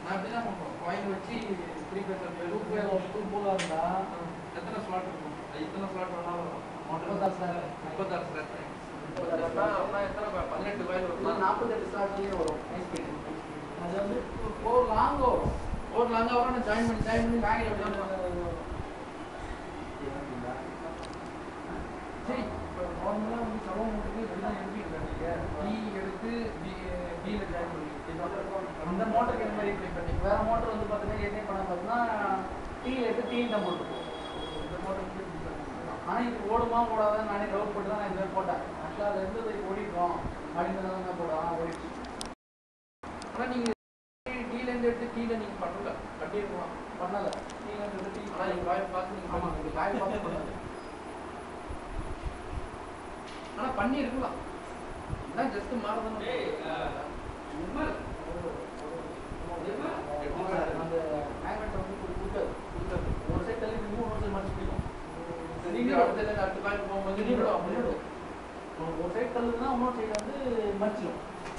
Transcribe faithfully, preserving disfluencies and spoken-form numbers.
நான் அப்படி தான் பண்ணுறோம். காயின் வச்சு த்ரீ பேஸ் லூப் லூப் போல இருந்தால் எத்தனை ஸ்லாட் இருக்கும்? இத்தனை ஸ்லாட் வேணாலும் வரும். முப்பத்தாறு ஸ்லாட் முப்பத்தாறு ஸ்லாட் முப்பத்தாறுனா அப்படின்னா எத்தனை பதினெட்டு காயில் வரும். நாற்பத்தெட்டு ஸ்லாட்லேயே வரும் ஹை ஸ்பீடு. அது வந்து ஃபோர் லாங்காக வரும். ஃபோர் லாங்காக வரும். நான் ஜாயின் பண்ணி ஜாயின் பண்ணி காயில் எப்படி சரி. இப்போ நார்மலாக வந்து சர்வோ மோட்டருக்கு இப்படிதான் எழுதிட்டு டீ எடுத்து பி பியில் ஜாயின் பண்ணி அந்த மோட்டருக்கு எந்த மாதிரி கிளிக் பண்ணி வேறு மோட்டர் வந்து பார்த்தீங்கன்னா என்ன பண்ண பார்த்தீங்கன்னா டீயில் எடுத்து டீ தான் போட்டுருக்கோம். இந்த மோட்டருக்கு ஆனால் இது ஓடுமா ஓடாதான் நானே டவுட் போட்டு தான் நான் இந்த மாதிரி போட்டேன். ஆக்சுவலாக அது இருந்து ஓடிட்டோம் அப்படின்னு தான் போடுவோம் ஓடிச்சு. ஆனால் நீங்கள் டீலேருந்து எடுத்து டீயில் நீங்கள் பண்ணல கட்டியிருக்கலாம் பண்ணலை. டீலேருந்து எடுத்து டீ ஆனால் நீங்கள் காய் பார்த்து நீங்கள் ஆமாம் நீங்கள் காய் பார்த்து பண்ணல. ஆனால் பண்ணி இருக்கலாம். இதான் ஜஸ்ட் மாறுதான். அந்த மேக்னெட் வந்து கொடுக்காது கொடுக்காது ஒரு சைட் தள்ளி நின்று ஒரு சைட் மறைச்சு பிடிக்கும். நீங்கள் அடுத்த அடுத்த காய் போகும்போது நீங்களும் அப்படி ஒரு சைட் தள்ளுதுன்னா இன்னொரு சைடு வந்து மறைச்சிடும்.